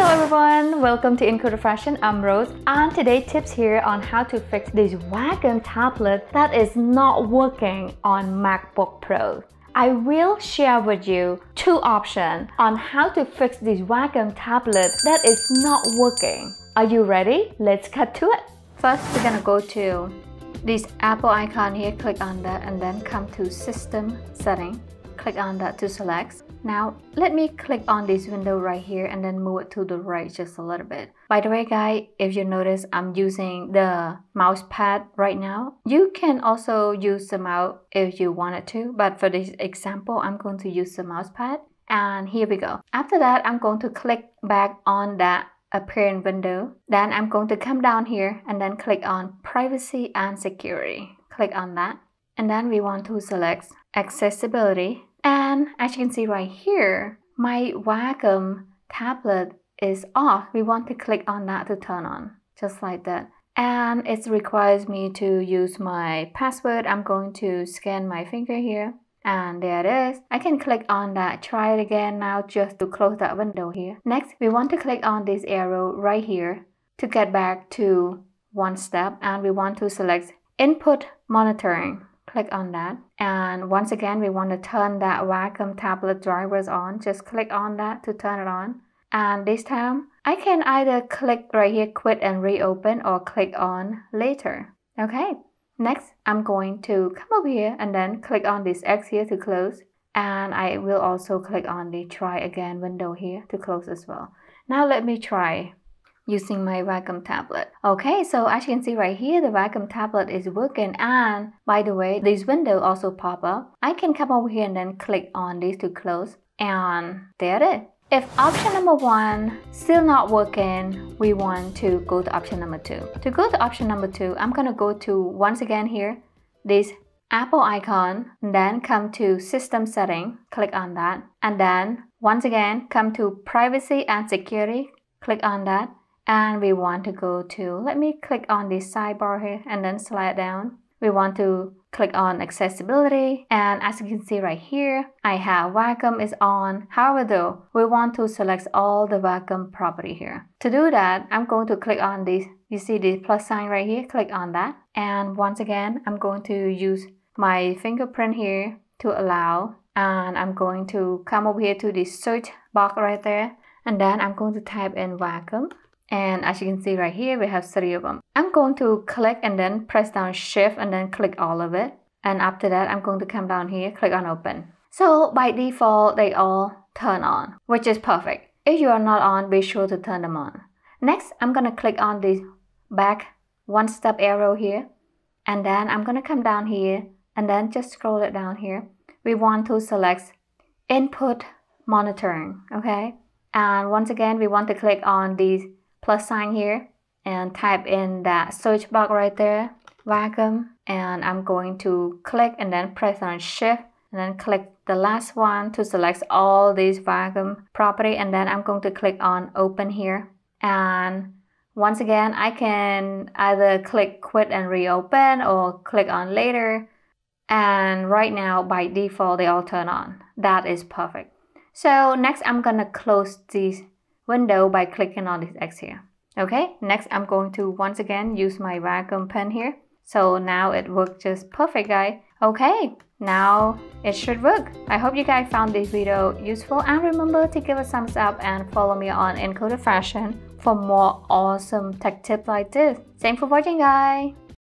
everyone, welcome to Encoder Fashion. I'm Rose, and today tips here on how to fix this Wacom tablet that is not working on MacBook Pro. I will share with you two options on how to fix this Wacom tablet that is not working. Are you ready? Let's cut to it. First, we're gonna go to this Apple icon here, click on that, and then come to System Setting. Click on that to select. Now, let me click on this window right here and then move it to the right just a little bit. By the way, guys, if you notice, I'm using the mouse pad right now. You can also use the mouse if you wanted to, but for this example, I'm going to use the mouse pad. And here we go. After that, I'm going to click back on that appearance window. Then I'm going to come down here and then click on Privacy and Security. Click on that. And then we want to select Accessibility. And as you can see right here, my Wacom tablet is off. We want to click on that to turn on, just like that. And it requires me to use my password. I'm going to scan my finger here. And there it is. I can click on that, try it again now just to close that window here. Next, we want to click on this arrow right here to get back to one step. And we want to select Input Monitoring. Click on that, and once again we want to turn that Wacom tablet drivers on. Just click on that to turn it on, and this time I can either click right here, quit and reopen, or click on later. Okay, next I'm going to come over here and then click on this X here to close, and I will also click on the try again window here to close as well. Now let me try using my Wacom tablet. Okay, so as you can see right here, the Wacom tablet is working, and by the way, this window also pop up. I can come over here and then click on this to close, and there it is. If option number one still not working, we want to go to option number two. To go to option number two, I'm gonna go to, once again here, this Apple icon, and then come to System Setting, click on that, and then once again come to Privacy and Security, click on that. And we want to go to, let me click on this sidebar here and then slide down. We want to click on Accessibility. And as you can see right here, I have Wacom is on. However though, we want to select all the Wacom property here. To do that, I'm going to click on this. You see the plus sign right here, click on that. And once again, I'm going to use my fingerprint here to allow. And I'm going to come over here to the search box right there. And then I'm going to type in Wacom. And as you can see right here, we have 3 of them. I'm going to click and then press down Shift and then click all of it. And after that, I'm going to come down here, click on Open. So by default, they all turn on, which is perfect. If you are not on, be sure to turn them on. Next, I'm going to click on the back one step arrow here. And then I'm going to come down here and then just scroll it down here. We want to select Input Monitoring, okay? And once again, we want to click on these plus sign here and type in that search box right there, Wacom, and I'm going to click and then press on Shift and then click the last one to select all these Wacom property, and then I'm going to click on Open here. And once again, I can either click quit and reopen or click on later, and right now by default they all turn on. That is perfect. So next I'm gonna close this window by clicking on this X here. Okay, next I'm going to once again use my Wacom pen here. So now it works just perfect, guys. Okay, now it should work. I hope you guys found this video useful, and remember to give a thumbs up and follow me on Encoder Fashion for more awesome tech tips like this. Thanks for watching, guys.